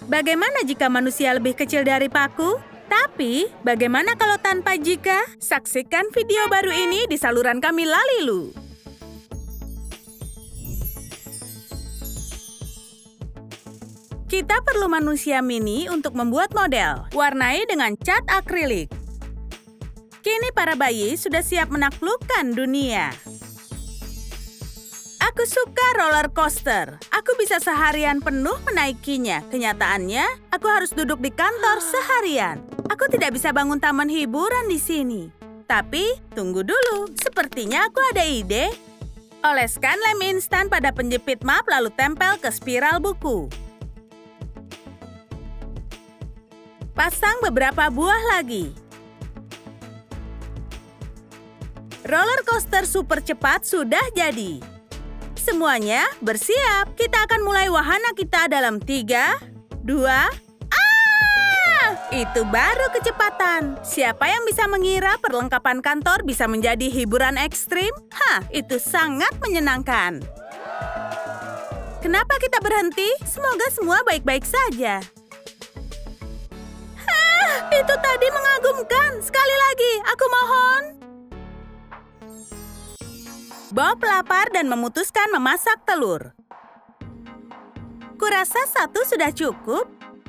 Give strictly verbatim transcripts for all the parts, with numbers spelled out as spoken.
Bagaimana jika manusia lebih kecil dari paku? Tapi, bagaimana kalau tanpa jika? Saksikan video baru ini di saluran kami Lalilu. Kita perlu manusia mini untuk membuat model. Warnai dengan cat akrilik. Kini para bayi sudah siap menaklukkan dunia. Aku suka roller coaster. Aku bisa seharian penuh menaikinya. Kenyataannya, aku harus duduk di kantor seharian. Aku tidak bisa bangun taman hiburan di sini. Tapi, tunggu dulu. Sepertinya aku ada ide. Oleskan lem instan pada penjepit map lalu tempel ke spiral buku. Pasang beberapa buah lagi. Roller coaster super cepat sudah jadi. Semuanya bersiap. Kita akan mulai wahana kita dalam tiga, dua, ah! Itu baru kecepatan. Siapa yang bisa mengira perlengkapan kantor bisa menjadi hiburan ekstrim? Hah, itu sangat menyenangkan. Kenapa kita berhenti? Semoga semua baik-baik saja. Hah, itu tadi mengagumkan. Sekali lagi, aku mohon. Bob lapar dan memutuskan memasak telur. Kurasa satu sudah cukup.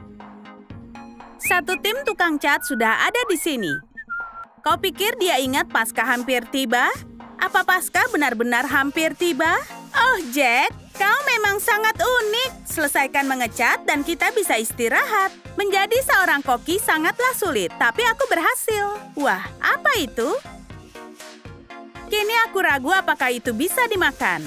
Satu tim tukang cat sudah ada di sini. Kau pikir dia ingat Paskah hampir tiba? Apa Paskah benar-benar hampir tiba? Oh, Jack, kau memang sangat unik. Selesaikan mengecat dan kita bisa istirahat. Menjadi seorang koki sangatlah sulit, tapi aku berhasil. Wah, apa itu? Kini aku ragu apakah itu bisa dimakan.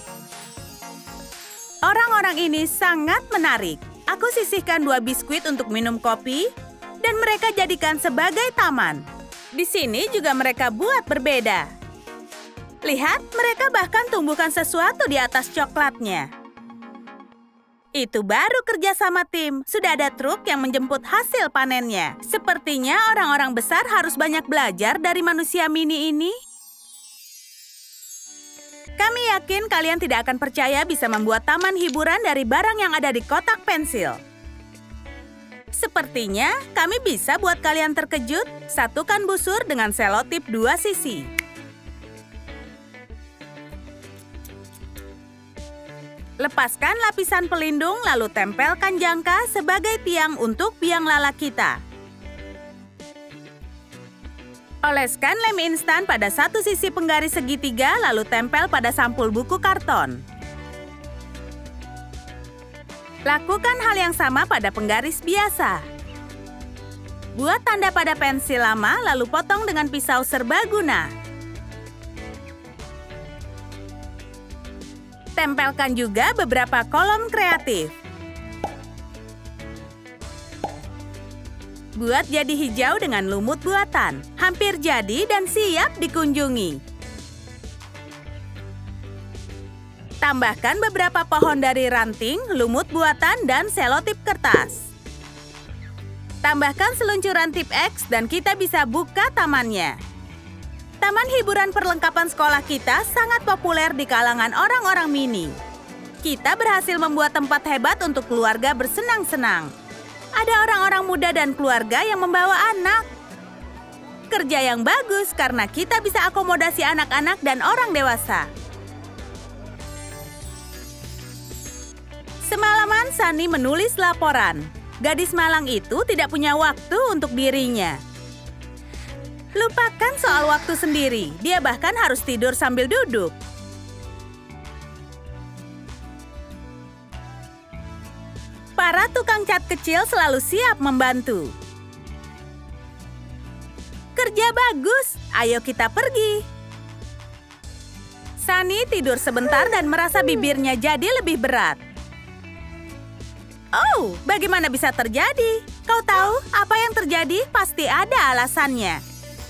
Orang-orang ini sangat menarik. Aku sisihkan dua biskuit untuk minum kopi, dan mereka jadikan sebagai taman. Di sini juga mereka buat berbeda. Lihat, mereka bahkan tumbuhkan sesuatu di atas coklatnya. Itu baru kerja sama tim. Sudah ada truk yang menjemput hasil panennya. Sepertinya orang-orang besar harus banyak belajar dari manusia mini ini. Kami yakin kalian tidak akan percaya bisa membuat taman hiburan dari barang yang ada di kotak pensil. Sepertinya kami bisa buat kalian terkejut. Satukan busur dengan selotip dua sisi. Lepaskan lapisan pelindung lalu tempelkan jangka sebagai tiang untuk biang lala kita. Oleskan lem instan pada satu sisi penggaris segitiga, lalu tempel pada sampul buku karton. Lakukan hal yang sama pada penggaris biasa. Buat tanda pada pensil lama, lalu potong dengan pisau serbaguna. Tempelkan juga beberapa kolom kreatif. Buat jadi hijau dengan lumut buatan. Hampir jadi dan siap dikunjungi. Tambahkan beberapa pohon dari ranting, lumut buatan, dan selotip kertas. Tambahkan seluncuran tip X dan kita bisa buka tamannya. Taman hiburan perlengkapan sekolah kita sangat populer di kalangan orang-orang mini. Kita berhasil membuat tempat hebat untuk keluarga bersenang-senang. Ada orang-orang muda dan keluarga yang membawa anak. Kerja yang bagus karena kita bisa akomodasi anak-anak dan orang dewasa. Semalaman Sunny menulis laporan. Gadis malang itu tidak punya waktu untuk dirinya. Lupakan soal waktu sendiri. Dia bahkan harus tidur sambil duduk. Para tukang cat kecil selalu siap membantu. Kerja bagus, ayo kita pergi. Sunny tidur sebentar dan merasa bibirnya jadi lebih berat. Oh, bagaimana bisa terjadi? Kau tahu apa yang terjadi? Pasti ada alasannya.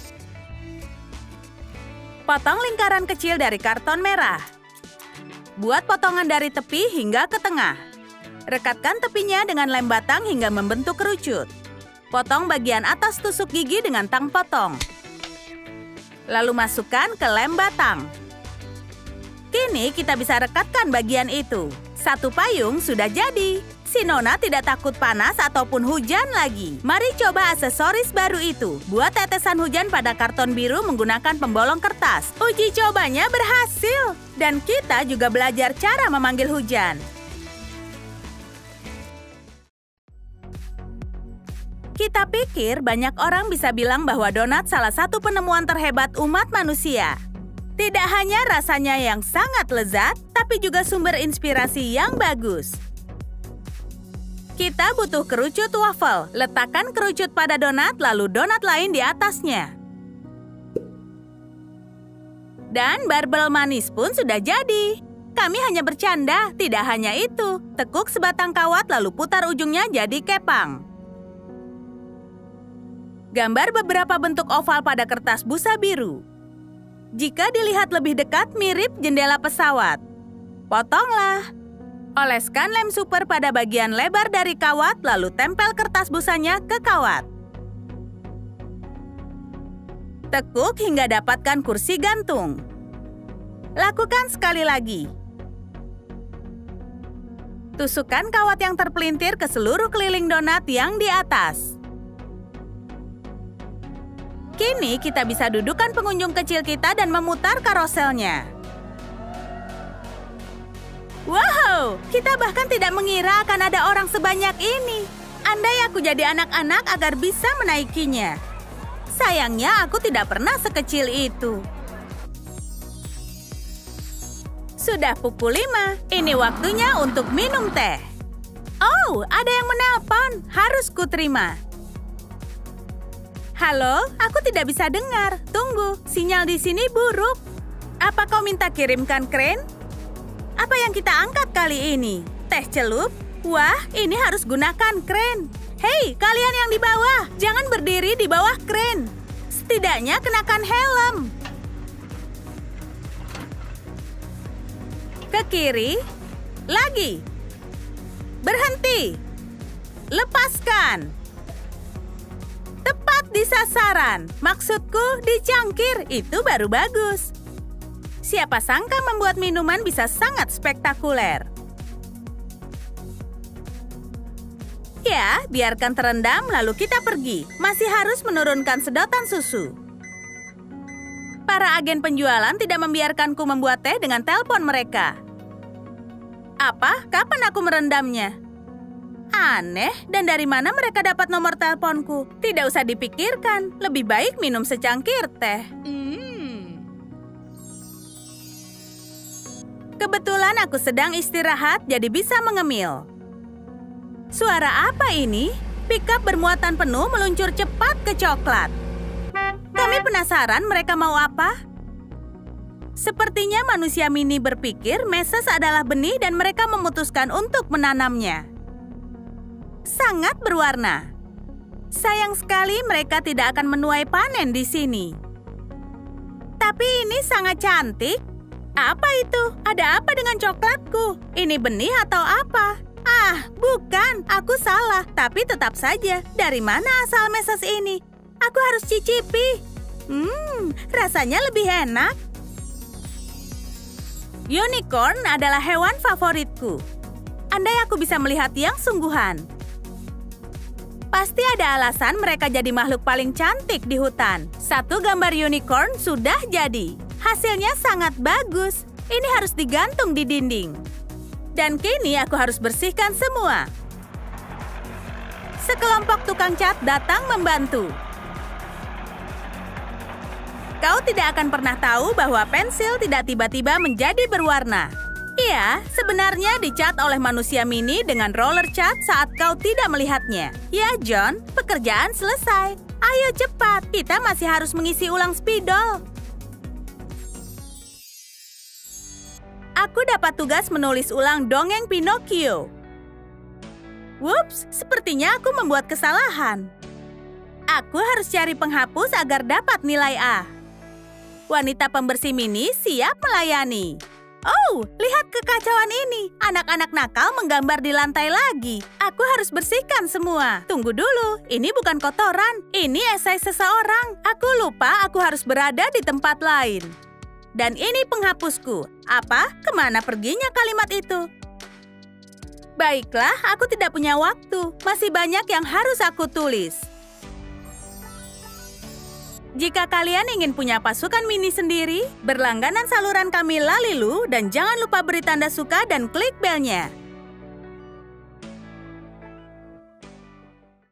Potong lingkaran kecil dari karton merah. Buat potongan dari tepi hingga ke tengah. Rekatkan tepinya dengan lem batang hingga membentuk kerucut. Potong bagian atas tusuk gigi dengan tang potong. Lalu masukkan ke lem batang. Kini kita bisa rekatkan bagian itu. Satu payung sudah jadi. Si Nona tidak takut panas ataupun hujan lagi. Mari coba aksesoris baru itu. Buat tetesan hujan pada karton biru menggunakan pembolong kertas. Uji cobanya berhasil. Dan kita juga belajar cara memanggil hujan. Kita pikir banyak orang bisa bilang bahwa donat salah satu penemuan terhebat umat manusia. Tidak hanya rasanya yang sangat lezat, tapi juga sumber inspirasi yang bagus. Kita butuh kerucut waffle. Letakkan kerucut pada donat, lalu donat lain di atasnya. Dan barbel manis pun sudah jadi. Kami hanya bercanda, tidak hanya itu. Tekuk sebatang kawat lalu putar ujungnya jadi kepang. Gambar beberapa bentuk oval pada kertas busa biru. Jika dilihat lebih dekat, mirip jendela pesawat. Potonglah. Oleskan lem super pada bagian lebar dari kawat, lalu tempel kertas busanya ke kawat. Tekuk hingga dapatkan kursi gantung. Lakukan sekali lagi. Tusukkan kawat yang terpelintir ke seluruh keliling donat yang di atas. Kini kita bisa dudukkan pengunjung kecil kita dan memutar karoselnya. Wow, kita bahkan tidak mengira akan ada orang sebanyak ini. Andai aku jadi anak-anak agar bisa menaikinya. Sayangnya aku tidak pernah sekecil itu. Sudah pukul lima, ini waktunya untuk minum teh. Oh, ada yang menelpon, harus kuterima. Halo, aku tidak bisa dengar. Tunggu, sinyal di sini buruk. Apa kau minta kirimkan kren? Apa yang kita angkat kali ini? Teh celup? Wah, ini harus gunakan kren. Hei, kalian yang di bawah, jangan berdiri di bawah kren. Setidaknya kenakan helm. Ke kiri. Lagi. Berhenti. Lepaskan. Tepat di sasaran. Maksudku, dicangkir. Itu baru bagus. Siapa sangka membuat minuman bisa sangat spektakuler. Ya, biarkan terendam lalu kita pergi. Masih harus menurunkan sedotan susu. Para agen penjualan tidak membiarkanku membuat teh dengan telepon mereka. Apa? Kapan aku merendamnya? Aneh, dan dari mana mereka dapat nomor teleponku? Tidak usah dipikirkan, lebih baik minum secangkir teh. Kebetulan aku sedang istirahat, jadi bisa mengemil. Suara apa ini? Pickup bermuatan penuh meluncur cepat ke coklat. Kami penasaran mereka mau apa? Sepertinya manusia mini berpikir meses adalah benih dan mereka memutuskan untuk menanamnya. Sangat berwarna. Sayang sekali mereka tidak akan menuai panen di sini. Tapi ini sangat cantik. Apa itu? Ada apa dengan coklatku? Ini benih atau apa? Ah, bukan. Aku salah. Tapi tetap saja, dari mana asal meses ini? Aku harus cicipi. Hmm, rasanya lebih enak. Unicorn adalah hewan favoritku. Andai aku bisa melihat yang sungguhan. Pasti ada alasan mereka jadi makhluk paling cantik di hutan. Satu gambar unicorn sudah jadi. Hasilnya sangat bagus. Ini harus digantung di dinding. Dan kini aku harus bersihkan semua. Sekelompok tukang cat datang membantu. Kau tidak akan pernah tahu bahwa pensil tidak tiba-tiba menjadi berwarna. Iya, sebenarnya dicat oleh manusia mini dengan roller cat saat kau tidak melihatnya. Ya, John, pekerjaan selesai. Ayo cepat, kita masih harus mengisi ulang spidol. Aku dapat tugas menulis ulang dongeng Pinocchio. Wups, sepertinya aku membuat kesalahan. Aku harus cari penghapus agar dapat nilai A. Wanita pembersih mini siap melayani. Oh, lihat kekacauan ini. Anak-anak nakal menggambar di lantai lagi. Aku harus bersihkan semua. Tunggu dulu, ini bukan kotoran. Ini esai seseorang. Aku lupa aku harus berada di tempat lain. Dan ini penghapusku. Apa? Kemana perginya kalimat itu? Baiklah, aku tidak punya waktu. Masih banyak yang harus aku tulis. Jika kalian ingin punya pasukan mini sendiri, berlangganan saluran kami Lalilu dan jangan lupa beri tanda suka dan klik belnya.